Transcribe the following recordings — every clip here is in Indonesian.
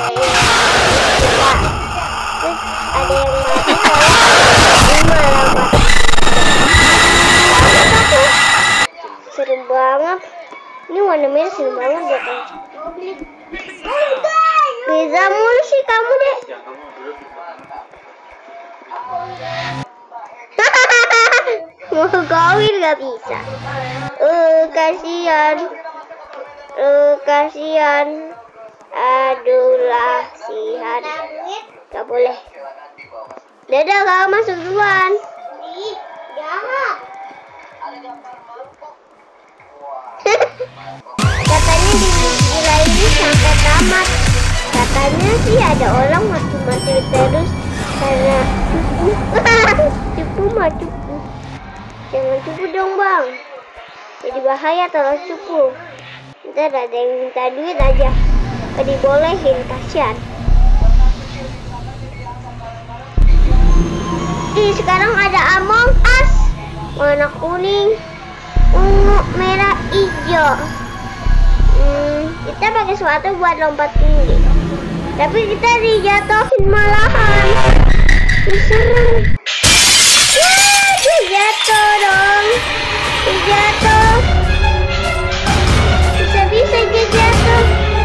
ada yang mati saya malah mati. Seru banget. Ini warna merah seru banget ya kan. Beza mulu sih kamu deh. Mau kawin gak bisa. Kasihan. Kasihan. Aduh kasihan. Gak boleh. Dadah, kamu masuk duluan. Jangan. Katanya di gila ini sampai tamat. Katanya sih ada orang mati-mati terus karena cupu mah cupu. Jangan cupu dong bang. Jadi bahaya kalau cupu. Ntar ada yang minta duit aja. Gak dibolehin, kasihan. Sekarang ada Among Us. Warna kuning, ungu, merah, hijau. Kita pakai sepatu buat lompat tinggi. Tapi kita dijatuhin malahan. Serem. Ya, dia jatuh dong. Dia jatuh. Bisa-bisa dia jatuh.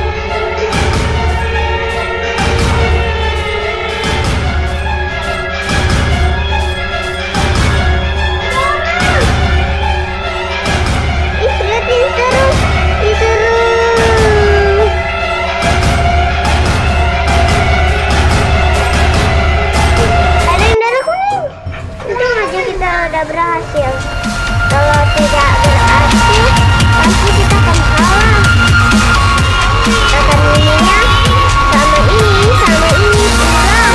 Berhasil. Kalau tidak berhasil, pasti kita akan kalah. Akan ininya sama ini pulang.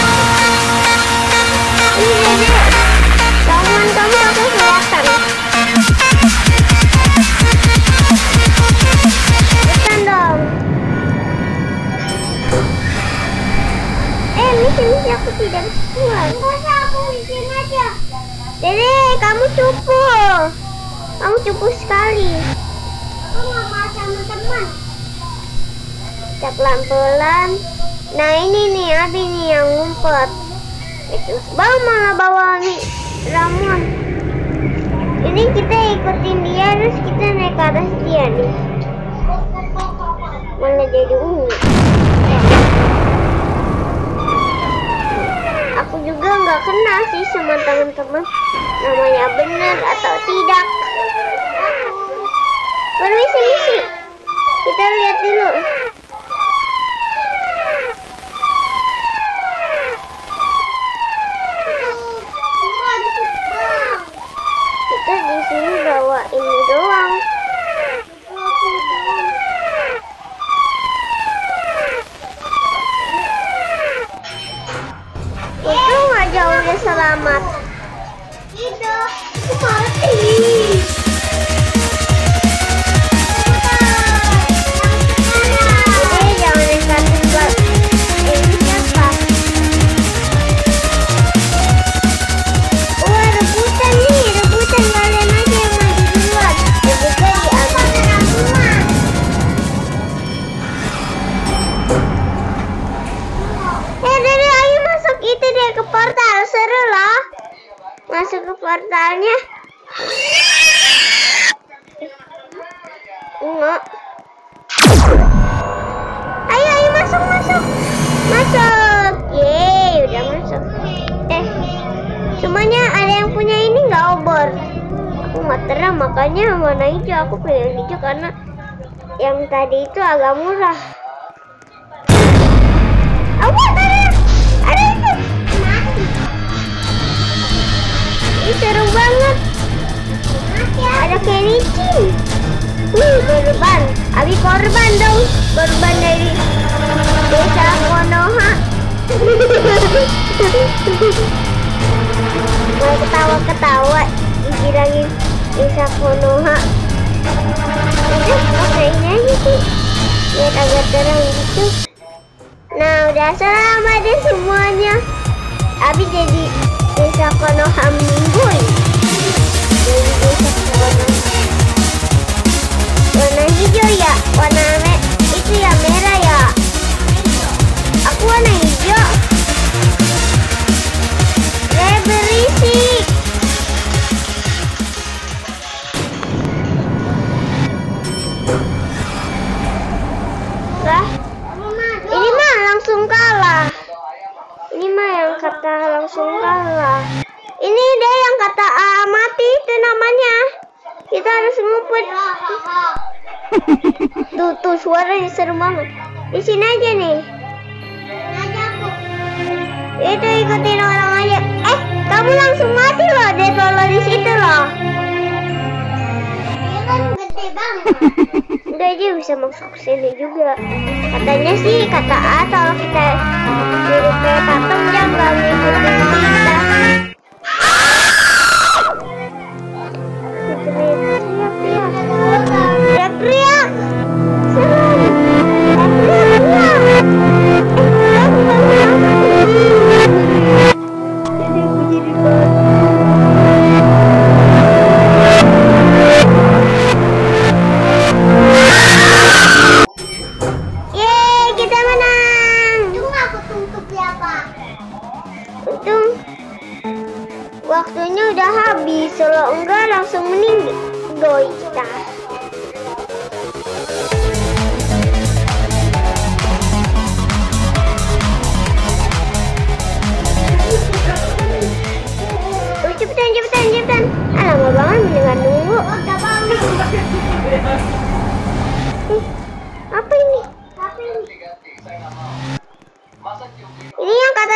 Ini deh, tangan kamu aku kelihatan. Bukan dong. Misi aku tidak keluar. Masa aku bikin aja. Dede, kamu cupu. Kamu cupu sekali. Aku nggak mau sama teman. Kita pelan-pelan. Nah ini nih, Abi nih yang ngumpet. Terus bang malah bawa nih ramuan. Ini kita ikutin dia, terus kita naik ke atas dia nih. Malah jadi ungu. Aku juga nggak kenal sih sama teman-teman namanya benar atau tidak. Permisi, kita lihat dulu. Kita di sini bawa ini doang. Untung aja udah selamat. Itu mati. Jadi jangan dikatin buat ini siapa? Wah rebutan nih, rebutan kalian aja yang maju duluan. Rebutan diambil semua. Dede ayo masuk itu deh ke portal, seru loh. Masuk ke portalnya. Enggak. Ayo masuk. Masuk. Yeay, udah masuk. Semuanya ada yang punya ini nggak obor? Aku nggak terang, makanya warna hijau. Aku pilih hijau karena yang tadi itu agak murah. Ada itu. Ini seru banget. Ada kelinci. Korban. Abi korban dong. Korban dari desa Konoha. Mau ketawa-ketawa dibilangin desa Konoha. Pakai ini aja sih. Biar agak terang gitu. Nah udah selamat deh semuanya. Abi jadi desa Konoha Mingguy. Jadi desa Konoha. Warna hijau ya, warna itu ya merah ya. Ini mah yang kata langsung kalah. Ini deh yang kata mati itu namanya. Kita harus ngumpet. Tuh suaranya serem banget. Di sini aja nih. Itu ikutin orang aja. Kamu langsung mati loh. Dia selalu di situ loh. Dia kan gede banget. Udah aja bisa masuk sini juga. Katanya sih kata A kalau kita jadi kayak patung dia nggak ngikutin kita. Teriak. Waktunya udah habis, kalau enggak langsung meninggal kita. Cepetan. Lama banget mendengar nunggu. Apa ini? Ini yang kata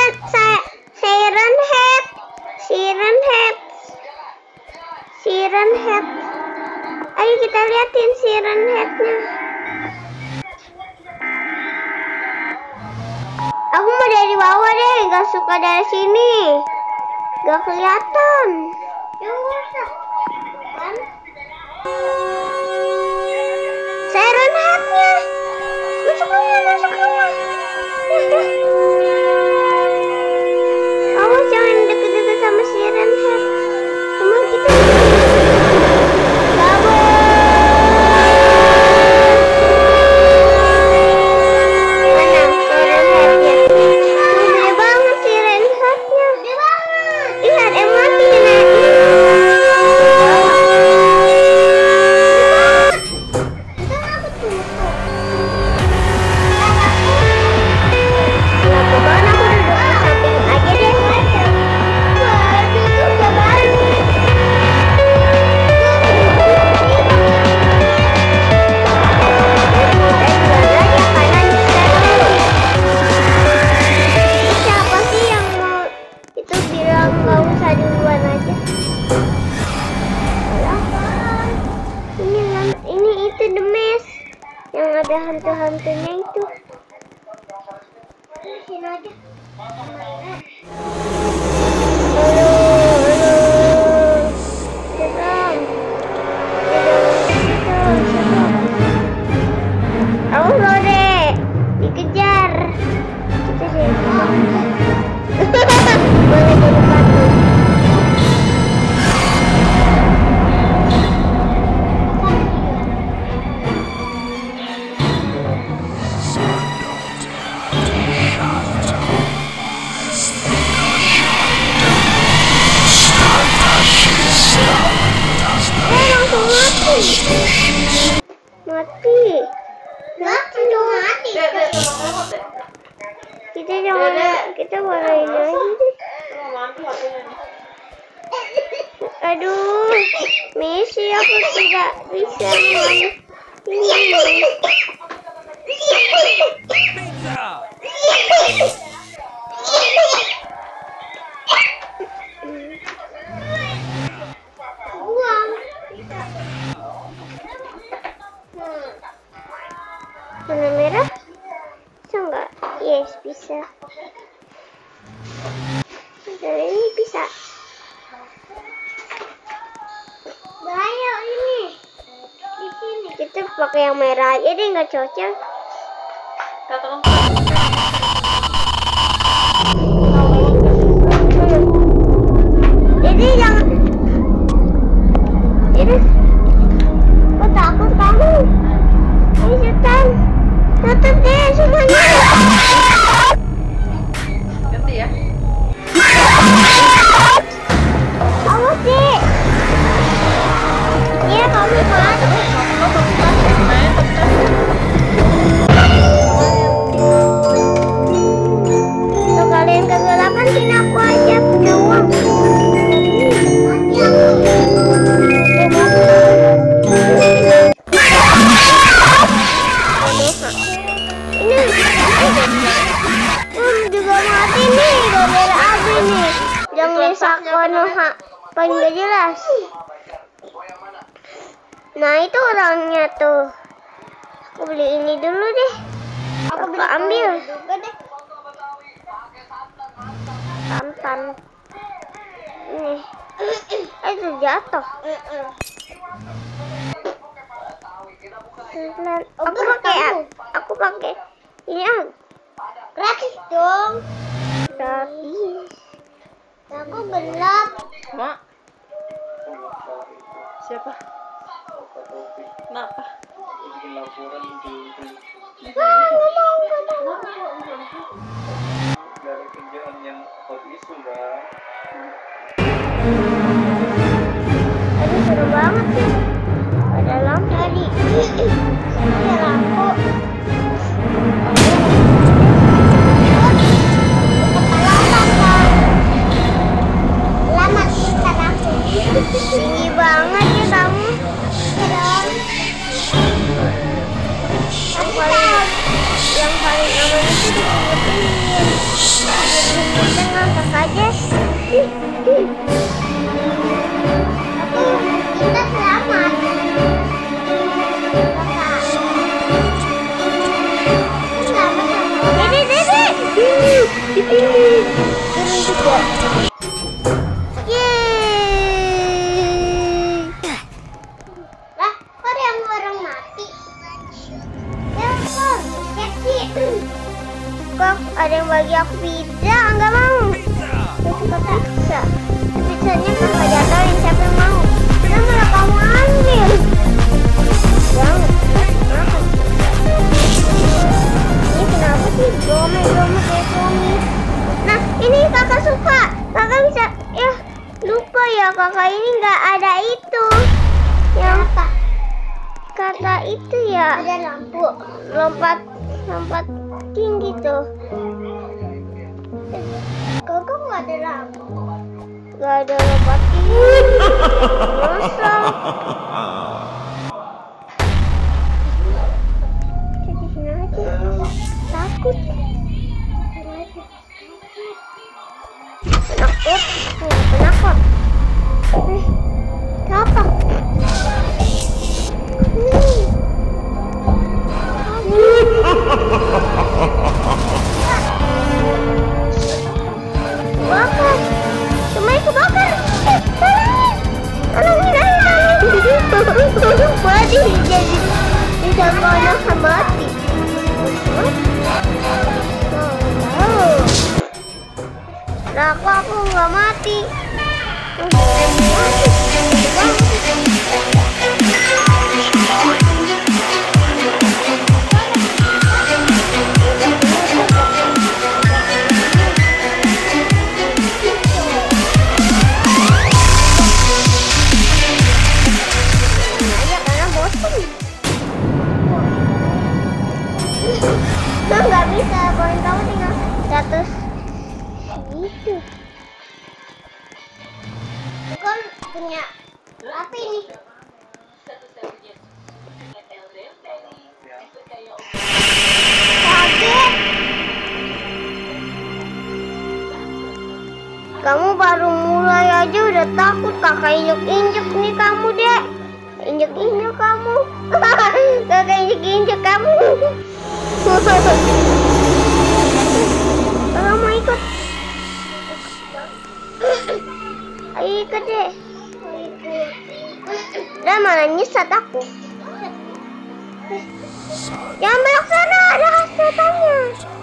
Siren Head. Ayo kita liatin Siren Head-nya. Aku mau dari bawah deh, gak suka dari sini. Gak kelihatan. Siren Head-nya. Masuk rumah. Awas jangan deket-deket sama Siren Head. Cuma kita ada hantu-hantunya itu. Sini aja. Awas lo deh, dikejar. Kita deh. Boleh jadi patung. Kita boleh ini aja deh. Aduh, misi aku tidak bisa ini. Warna merah bisa nggak? Yes, bisa. Dari ini bisa. Bahaya ini. Di sini kita pakai yang merah aja deh, nggak cocok. Jadi jangan. Jadi, kok takut kamu? Ini setan. Tutup deh semuanya. Ganti ya. Awas sih. Iya kamu kan. Tuh kalian Masa Konoha paling gak jelas. Nah itu orangnya tuh. Aku beli ini dulu deh. Aku ambil. Tantan. Ini. Itu jatuh. Aku pakai ini gratis dong. Gratis. Aku gelap. Mak. Siapa? Kenapa? Nggak mau. Dari kerjaan yang hot isu dah. Tadi seru banget sih. Ada lampu tadi. Ada lampu. Lama kita lampu. Tinggi banget ya kamu. Yang paling aman itu di pinggir-pinggir. Kita ngangkat aja. Kita selamat. Dede. Di pinggir. Turun juga. Yeay. Lah, kok ada yang orang mati? Ya, kok ada yang bagi aku pizza? Enggak mau. Aku suka pizza. Pizzanya kan gak jatuhin, siapa yang mau? Kenapa malah kamu ambil? Jangan. Ini kenapa sih? Dome kayak suami. Nah, ini kakak suka. Kakak bisa, ya lupa ya kakak ini nggak ada itu. Yang kata itu ya. Ada lampu. Lompat tinggi tuh. Kakak nggak ada lampu. Nggak ada lompat tinggi. Kosong. Kita di sini aja. Takut. Penakut. Apa? Bakar. Semuanya kebakar. Tolongin aja. Mati jadi bisa Konoha mati. Nah, aku nggak mati. Nggak bisa, poin kamu tinggal 100 gitu. Kan punya apa ini? Kaget. Kamu baru mulai aja udah takut, kakak injek-injek nih kamu dek. Injek-injek kamu. Kakak injek-injek kamu. Kalau mau ikut, ayo ikut deh. Dan malah nyesat aku. Jangan belok sana, ada setannya.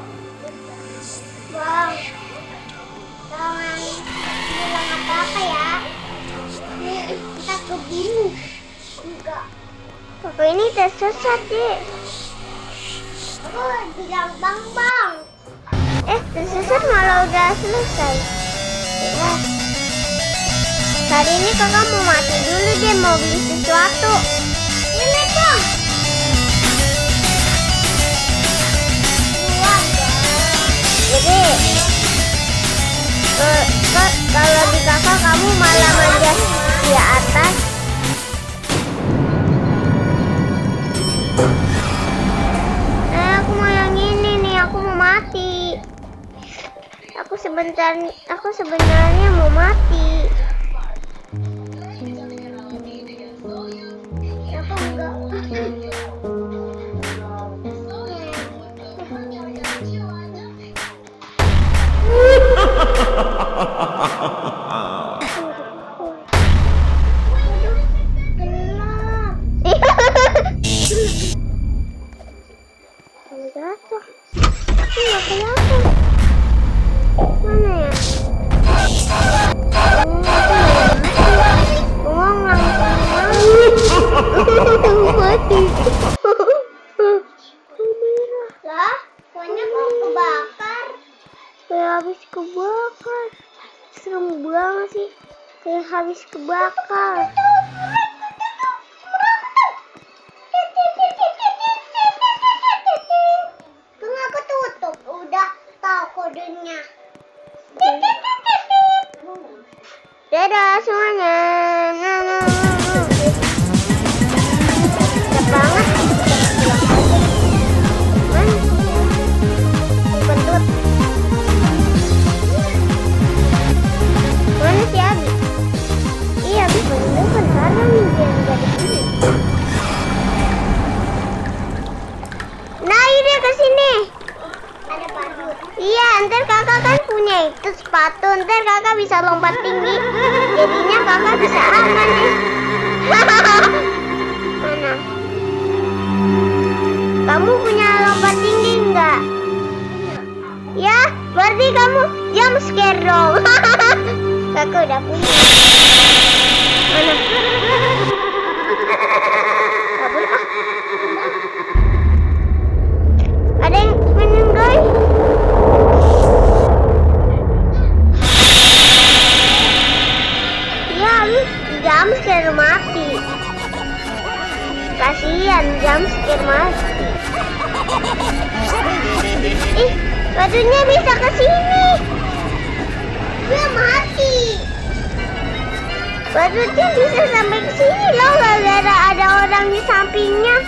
Bang, jangan bilang apa-apa ya. Kita kebingung. Enggak. Kakak ini tersesat deh. Aku bilang bang. Tersesat malah udah selesai. Ya. Hari ini kakak mau mati dulu deh, mau beli sesuatu. Ini bang. Jadi kalau di kakak kamu malah manjat di atas. Aku mau yang ini nih, aku mau mati. Aku sebenarnya mau mati. Aku enggak. Jatuh. Nggak kelihatan. Mana ya? Uang langsung mati. Lah, pokoknya kok kebakar. Kayak habis kebakar. Serem banget sih. Kayak habis kebakar. Kodenya. Dadah semuanya. Cepet banget. Mana? Bentut. Mana si Abi? Iya, Abi bentut kan sekarang nih dia nggak di sini. Nah, ini ke sini. Ada badut. Iya, ntar kakak kan punya itu sepatu. Ntar kakak bisa lompat tinggi. Jadinya kakak bisa aman nih. Mana? Kamu punya lompat tinggi enggak? Ya, berarti kamu jump scare dong. Kakak udah punya. Mana? Kabur ah. Ada yang menunggu. Ya, jam scare mati. Kasihan jam scare mati. Ih, bajunya bisa ke sini. Dia mati. Bajunya bisa sampai ke sini loh, gara-gara ada orang di sampingnya.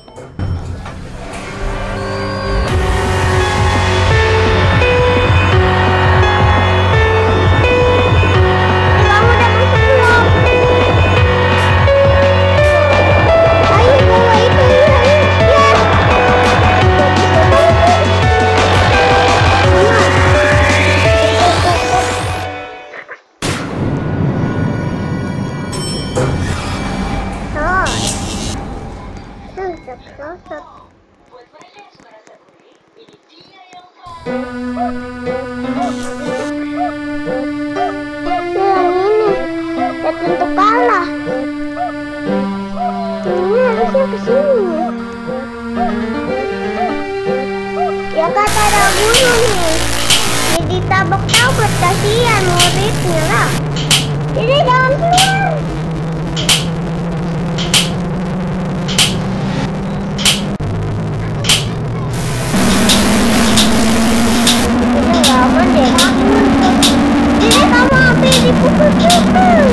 Tentu kalah. Ini harusnya kesini. Ya kata ada guru nih. Jadi tabok-tabok kasihan muridnya lah. Jadi jangan keluar. Ini gak aman deh. Jadi kamu api dipukul-pukul.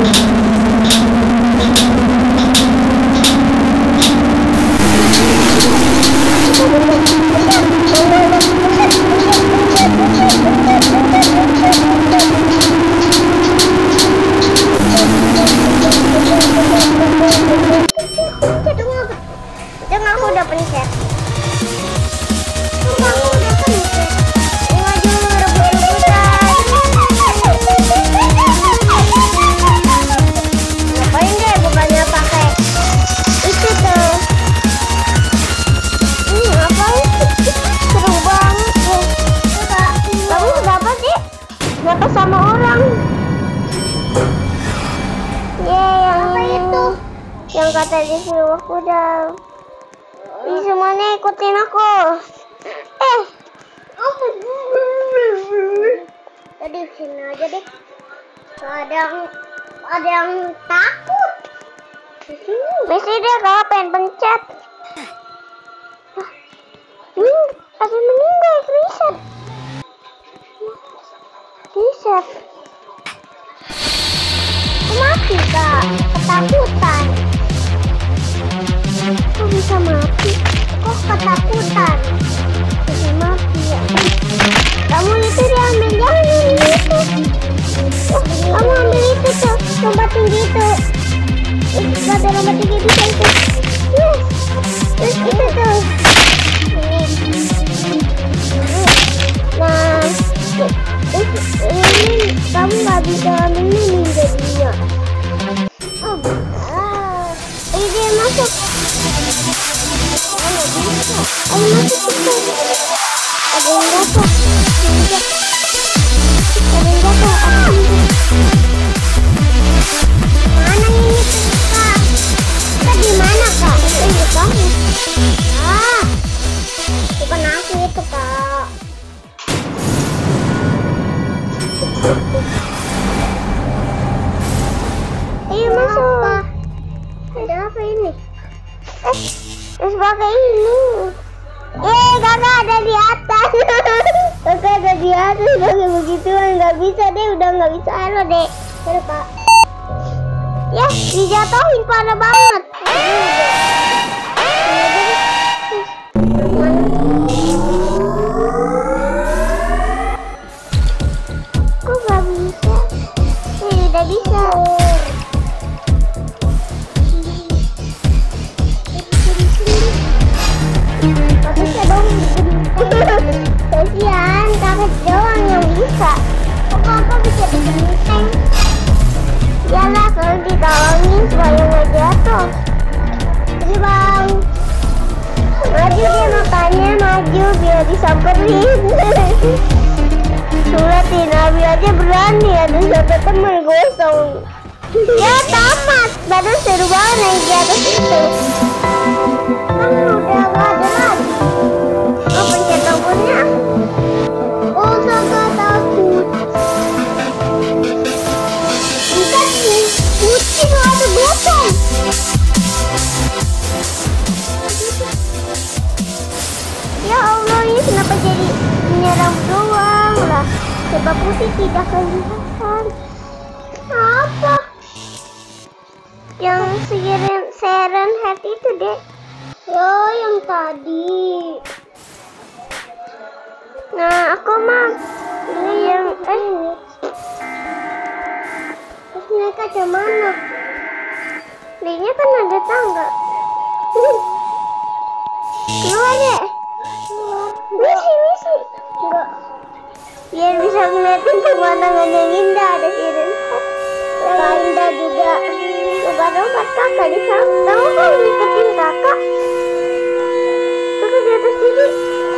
Jangan, aku udah pencet. Ngapain deh bukannya pakai itu tuh. Ini ngapain sih? Seru banget deh. Kamu kenapa sih? Kenapa sama orang? Yang itu yang kata disuruh aku udah. Ih, semuanya ikutin aku. Tadi sini aja deh. Ada yang takut. Biasanya dia kalau pengen pencet. Ada meninggal, reset. Mati kak, ketakutan. Kok bisa mati? Kok ketakutan? Jadi mati ya. Kamu itu diambil, jangan ini. udah lompat 3 bisa itu. Yes. Terus kita tuh. Nah, ini kamu nggak bisa ambil jadinya. Oh, ayo dia masuk. Ayo masuk cepat. Ada yang jatuh. Mana ini kak? Kita di mana kak? Itu kamu. Bukan aku itu kak. Ayo masuk. Ada apa ini? Terus pakai ini. Kakak ada di atas. Kakak ada di atas. Pakai begituan nggak bisa deh. Udah nggak bisa halo deh. Aduh kak. Ya dijatuhin parah banget. Kok nggak bisa? Udah bisa. Kasihan, kakak doang yang bisa. Kok kakak bisa digenteng? Yalah, kalau ditolongin supaya nggak jatuh. Ini bang, maju dia makanya maju biar disamperin. Liatin Abi aja berani ada satu temen gosong. Ya tamat, badan seru banget naik di atas itu. Kamu udah nggak ada lagi. Oh pencet tombolnya. Oh kakak takut. Bukan nih, kucing ada botol. Ya Allah ini kenapa jadi menyerang doang lah. Coba putih tidak kelihatan. Apa? Yang siren head itu deh. Yo yang tadi. Nah aku mah ini yang terus mereka kemana? Linya kan ada tangga. Keluar deh. Misi. Enggak. Biar bisa ngeliatin pemandangan yang indah ada siren. Indah juga. Lompat kakak di sana. Kamu kan ngikutin kakak. Kakak di atas sini.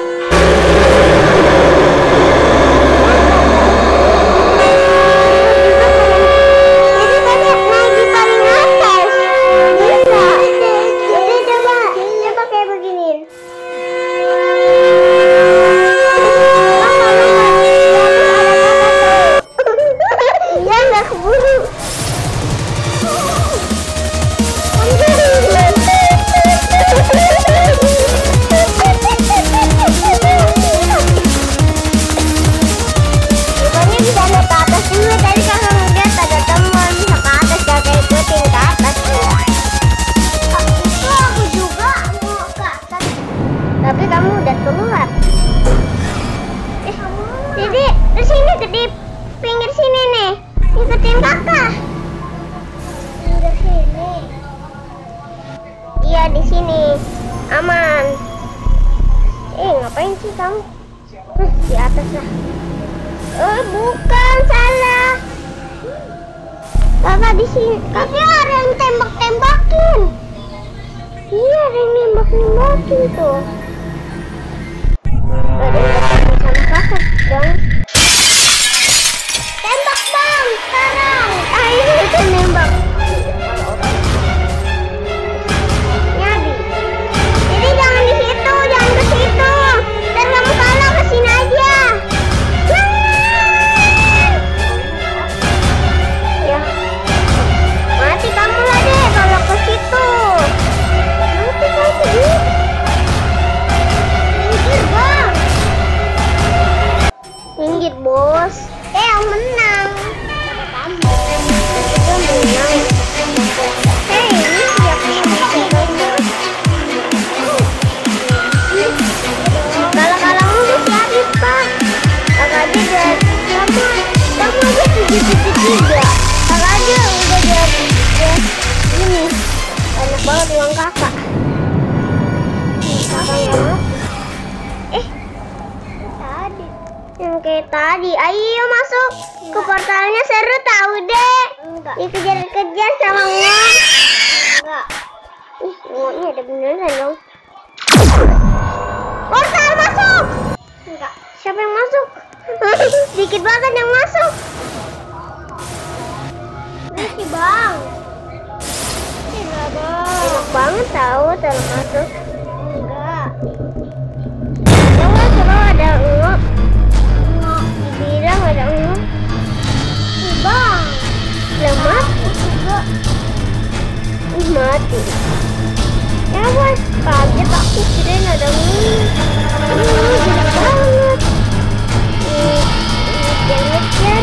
Jadi tadi naik di paling atas. Bisa. Jadi coba kayak begini. Ya nggak keburu. Pokoknya bisa naik ke atas juga. Tadi kakak ngeliat ada teman bisa ke atas, kakak ikutin ke atas. Itu aku juga mau ke atas. Tapi kamu udah keluar. Jadi kesini di pinggir sini nih. Ikutin kakak. Pinggir sini. Iya di sini aman. Ngapain sih kamu? Di atas lah. Bukan salah. Kakak di sini. Tapi ada yang tembak-tembakin. Iya ada yang nembak-nembakin tuh. Ada yang ketemu sama kakak dong. Tembak bang sekarang. Ayo kita nembak. Nyadi. Jadi jangan di situ, jangan ke situ. Ntar kamu salah kesini aja. Ya. Mati kamu lah deh kalau ke situ. Mati kamu. Minggir bang. Minggir bos. Yang menang. Kamu. Yang menang. Hei, ini siapa yang menang? Kalah mulu si Arif pak. Kakak aja kamu aja 7-3. Kakak aja udah jadi ini Yang kayak tadi. Ayo masuk ke portalnya, seru tahu deh. Dikejar-kejar sama Ngok. Enggak. Ih, Ngoknya ada beneran dong. Portal masuk. Enggak. Siapa yang masuk? Sedikit banget yang masuk. Ini bang. Enggak bang. Enak banget tahu kalau masuk. Enggak. Jangan coba ada Ngok. Ngok dibilang ada Ngok. Bang. Lemah. Mati. Ya bos, kaget aku kirain ada Ngok. Jelek banget. Ngejar-ngejar.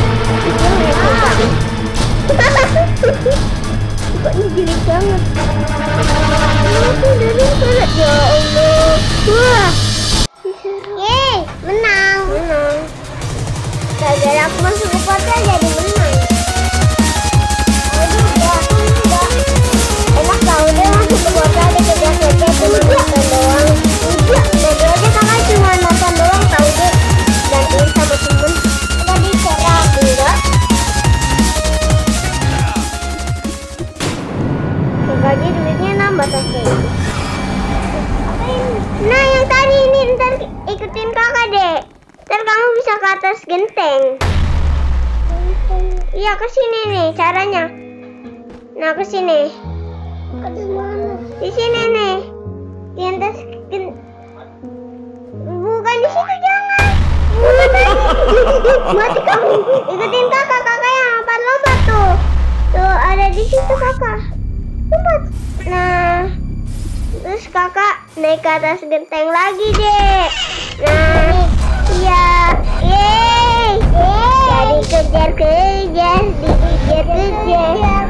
Pokoknya jelek banget. Aku dari surat ya Allah. Wah. Yeay, menang. Gara-gara aku masuk ke portal jadi menang. Enak tau deh masuk ke portal dikejar-kejar cuma nonton doang. Udah, tadi aja kakak cuma nonton doang tau deh. Gantiin sama temen. Tadi serang enggak. Kakaknya duitnya nambah tapi. Nah yang tadi ini ntar ikutin kakak deh. Ntar kamu bisa ke atas genteng. Iya ke sini nih caranya. Nah ke sini. Di sini nih. Di atas bukan di situ jangan. Mati kamu. Ikutin kakak yang lompat tuh. Tuh ada di situ kakak. Lompat. Nah. Terus kakak naik ke atas genteng lagi deh. Nah, iya, yeay, jadi kejar-kejar, dikejar-kejar.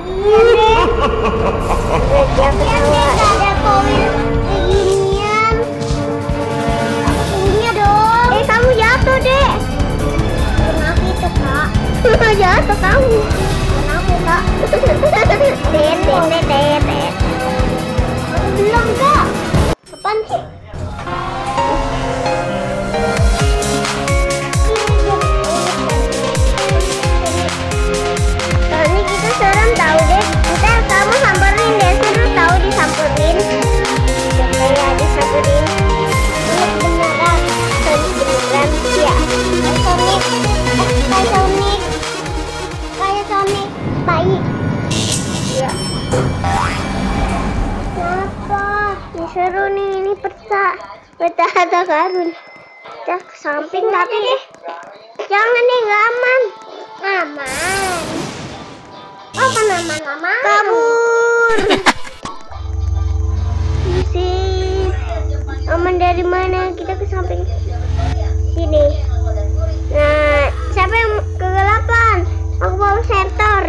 Ada koin beginian. Punya dong. Kamu jatuh deh. Kenapa itu kak? Jatuh kamu. Kenapa kak? Tet. Belum kak. Apaan sih? Soalnya kita serem tahu deh. Ntar kamu samperin deh, seru tahu disamperin. Kayak disamperin. Ini beneran. Beneran ya. Kayak Sonic. Baik. Ya. Ini seru nih, ini peta harta karun. Kita ke samping tapi jangan nih, nggak aman. Apa aman? Kabur. Sip. Aman dari mana? Kita ke samping sini. Nah, siapa yang kegelapan? Aku bawa sertor.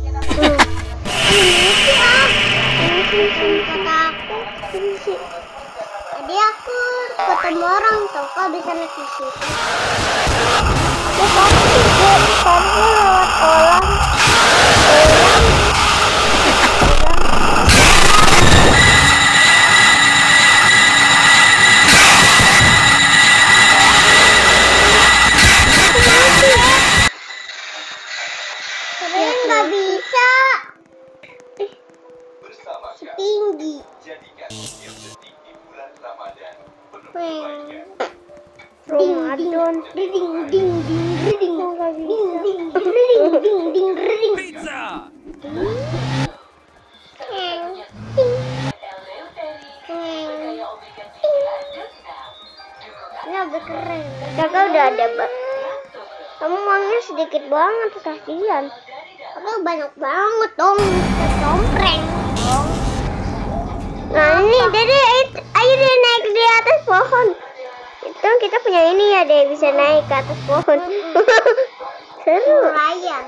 Tadi aku ketemu orang tuh, kok bisa naik di situ. Ya kamu lewat kolam. Kalian nggak bisa. Setinggi. Ramadan. Pizza. Ini agak keren. Kakak udah ada kamu uangnya sedikit banget, kasihan. Kakak banyak banget dong. Compreng dong. Nah ini Dede, ayo deh naik di atas pohon. Itu kita punya ini ya deh, bisa naik ke atas pohon. Seru. Nelayan.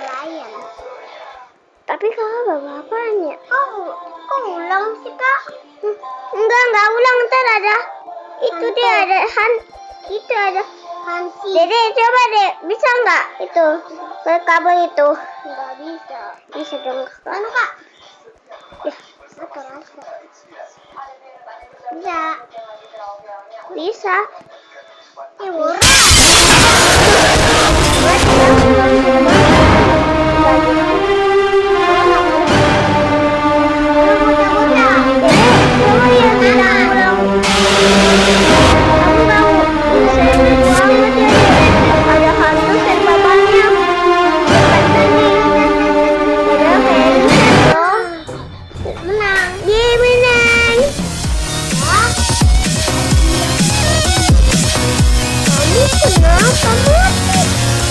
Tapi kakak bawa apanya? Kok ulang sih kak? Enggak ulang, ntar ada. Itu dia ada itu ada Hansi. Dede coba deh, bisa nggak itu ke kabel itu? Nggak bisa. Bisa dong kak. Anu kak? Ya. Bisa. Ya murah. kamu mati.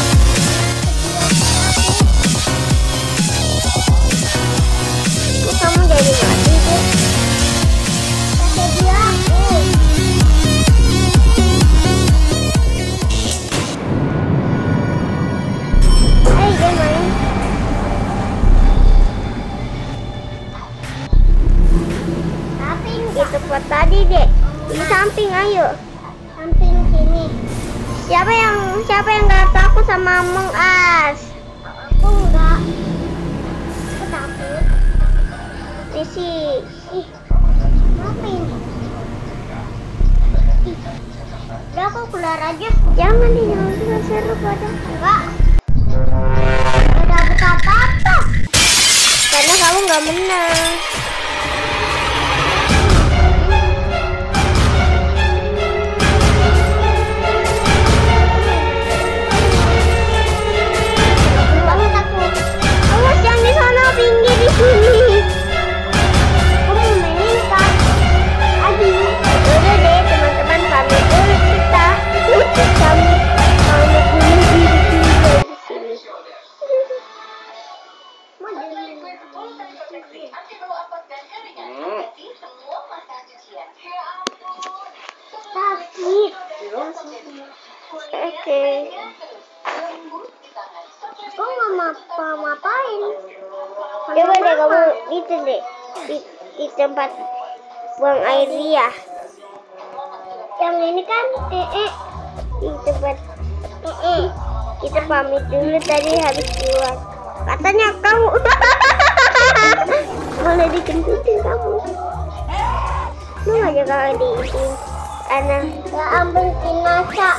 Kok kamu jadi mati deh? Kasih dia aku. Dia main. Tapi di tempat tadi deh. Di samping, ayo. Samping sini. Siapa yang nggak takut sama Among Us? Aku enggak. Aku takut. Sisi. Ngapain? Udah aku keluar aja. Jangan nih, jangan seru pada. Enggak. Gak dapet apa-apa. Karena kamu nggak menang. Oke. Kok nggak ngapain? Coba deh kamu itu deh di tempat buang air dia. Yang ini kan di tempat kita pamit dulu tadi habis keluar. Katanya kamu boleh dikentutin kamu. Lu aja kalau di itu anak nggak ambil si Nasa.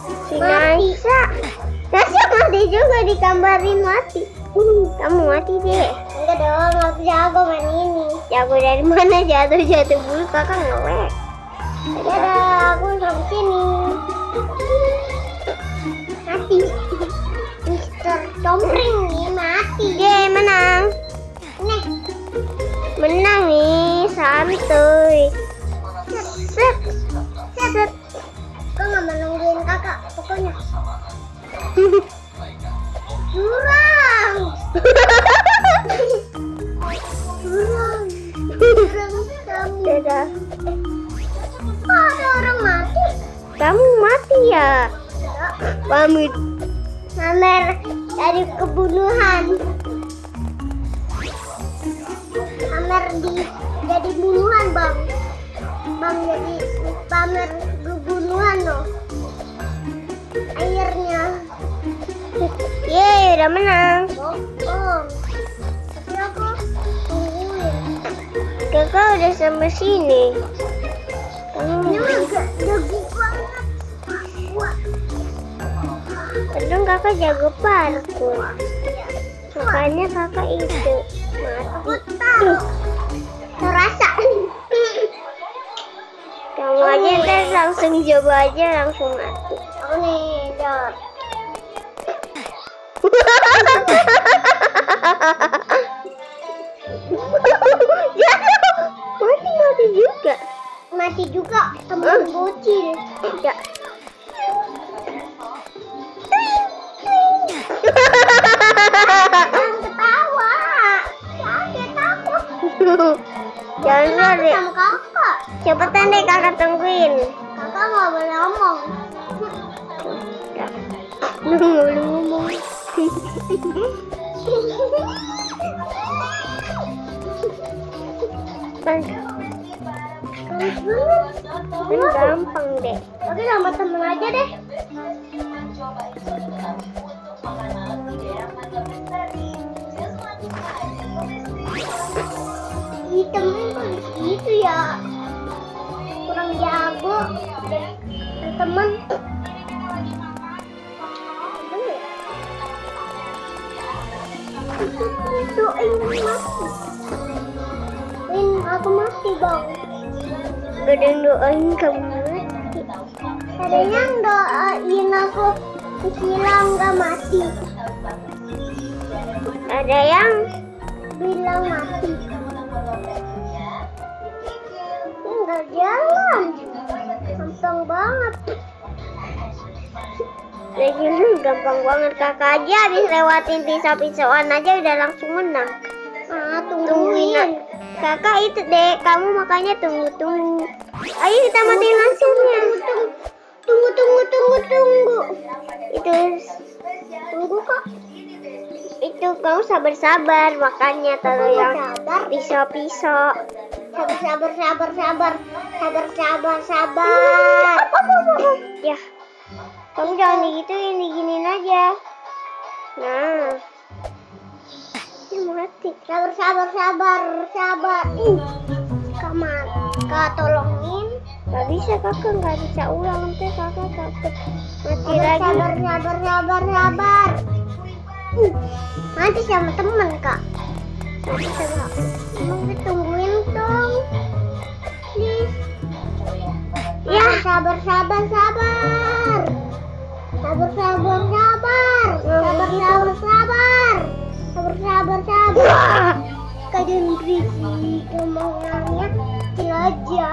Nasa mati juga digambarin mati. Kamu mati deh. Enggak dong, aku jago main ini. Jago dari mana? Jatuh bulu kakak ngelek. Dadah, aku sampai sini. Mati. Mister Compring nih mati. Yeay, menang. Nih. Menang nih, santuy. Set. Kok nggak menungguin kakak, pokoknya. Curang. Dadah. Kok ada orang mati? Kamu mati ya? Pamit. Pamer dari kebunuhan. Pamer jadi bunuhan, Bang. Bang jadi pamer kebunuhan loh. Airnya. Yeay, udah menang. Bohong. Tapi aku tungguin. Kakak udah sampai sini. Kamu agak jago banget. Wah. Kadang kakak jago parkour. Makanya kakak itu mati. Aku tahu. Terasa. Kamu aja ntar langsung coba aja langsung mati. Aku nih jawab. Mati juga. Mati juga teman bocil. Tidak. Jangan ketawa. Jangan takut. Jangan deh. Sama kakak. Cepetan deh kakak tungguin. Kakak nggak boleh ngomong. Nggak boleh ngomong. Kan gampang deh. Oke, sama temen aja deh. Ih, temen kok gitu ya? Kurang jago. Temen. Doain mati. Aku mati, Bang. Gak ada yang doain kamu mati. Ada yang doain aku bilang gak mati. Ada yang bilang mati. Enggak jalan. Gampang banget. gampang banget. Kakak aja habis lewatin pisau-pisauan aja udah langsung menang. Tungguin. Kakak itu deh, kamu makanya tunggu. Ayo kita matiin hasilnya. Tunggu. Tunggu kok. Itu kamu sabar makanya taruh yang pisau. Sabar. Ya, kamu jangan diginiin aja. Nah, ini mati. Sabar. Kak tolongin. Gak bisa kakak, nggak bisa ulang nanti kakak takut mati lagi. Sabar. Nanti sama temen kak. Nanti tungguin dong. Please. Ya. Sabar. Kalian berisik omongannya kecil aja.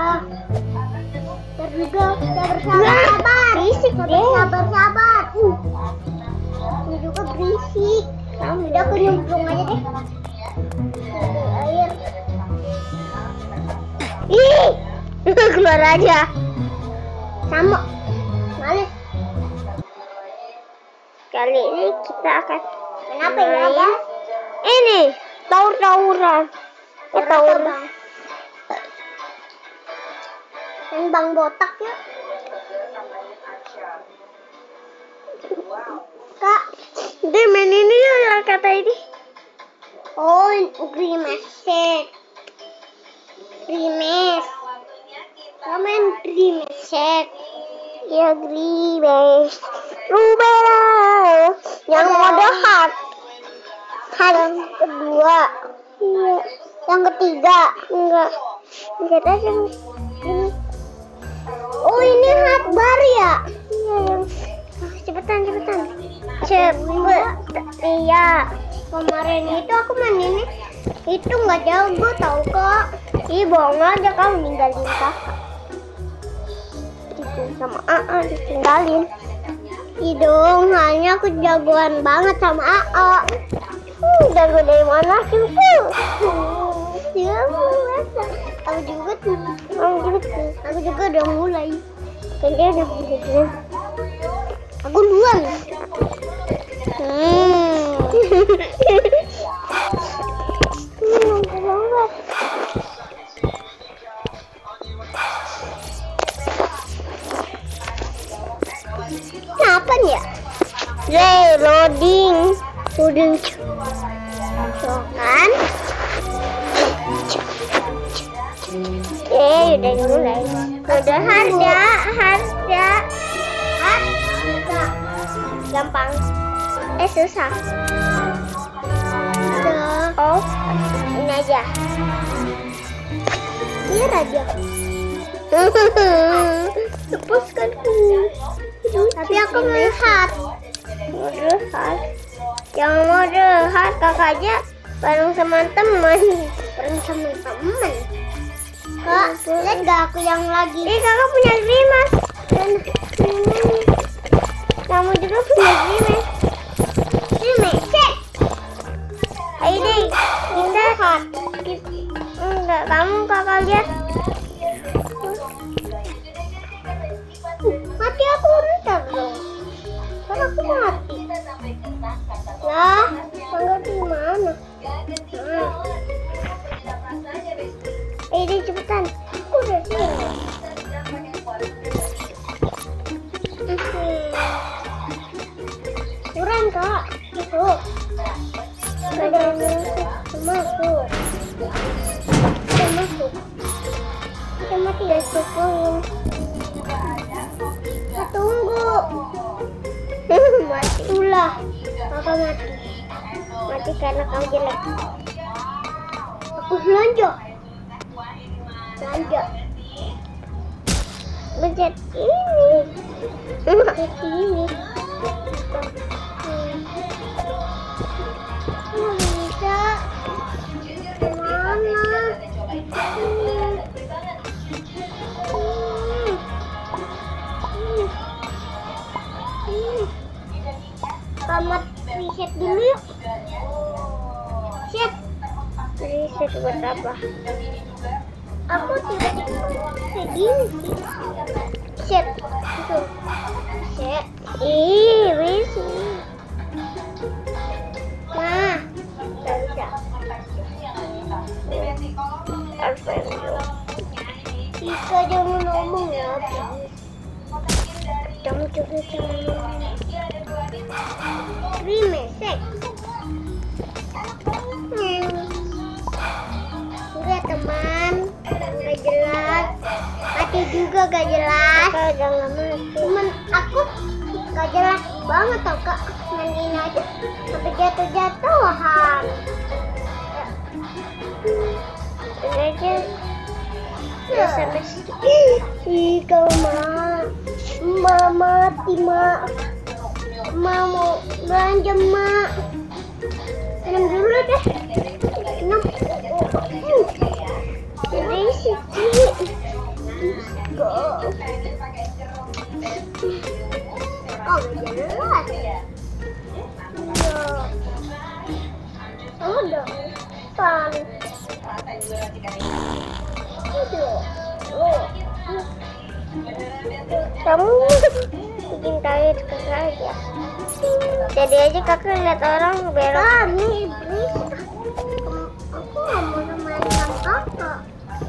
Sabar. Berisik deh. Sabar. Ini juga berisik. Udah aku nyemplung aja deh. Air. Ih, keluar aja. Sama. Males. Kali ini kita akan. Kenapa ya? Ini tawuran. Dan bang botak ya. Kak, dia main ini ya kata ini. Oh, Grimace. Kamu main Grimace. Ya Grimace. Rubella. Yang mode hard. Yang kedua. Iya. Yang ketiga. Enggak. Lihat aja ini. Oh, ini hard bar ya? Iya, yang cepetan. Iya. Kemarin itu aku main ini. Itu nggak jago tau kok. Ih, bohong aja kamu ninggalin kakak. Itu sama ditinggalin. Dong, hanya aku jagoan banget sama AA. Jago dari mana sih? Aku juga udah mulai. Kayaknya udah mulai. Aku duluan. Apa nih ya? Loading. Kan? Udah mulai. Udah harga. Gampang. Susah. Oh, ini aja. Biar aja. Lepaskan tapi aku melihat. Yang mode hard kakak aja bareng sama teman. Kak, lihat gak aku yang lagi? Kakak punya Grimace. Kamu juga punya Grimace. Ayo deh, kita hard. Enggak, kakak lihat. Mati aku ntar dong. Kan aku mati. Lah, tanggal di mana? Deh cepetan. Aku udah sini. Kurang kak. Masuk. Ada yang masuk. Kita mati ya cukup. Tunggu. Mati ulah. Kakak mati karena kau jelek. Aku belanja. Bencet ini. Bisa. Mana? Tamat reset dulu yuk. Set. Reset buat apa? Aku tiba-tiba kayak gini sih. Set. Itu. Set. Reset. Nah. Gak bisa. Harus Ika jangan ngomong ya. Kamu juga jangan ngomong. Mesek. Enggak teman, enggak jelas. Mati juga gak jelas. Cuman aku gak jelas banget tau kak. Mandiin aja sampai jatuh-jatuhan. Ini aja. Ya sampai ih kau mati mak. Mau belanja mak. Minum dulu deh. Minum. Jadi sih. Kok gak jelas. Oh dong. Pan. Kamu bikin kaget aja. Jadi aja kakak lihat orang belok. Kami iblis. Aku gak mau main sama kakak.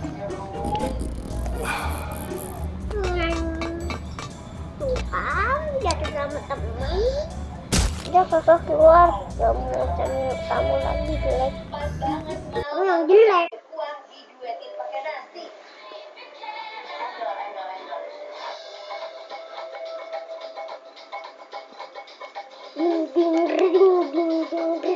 Tuhan jatuh sama teman. Udah kakak keluar. Gak mau cari kamu lagi jelek. Kamu yang jelek. Ding ding ding ding ding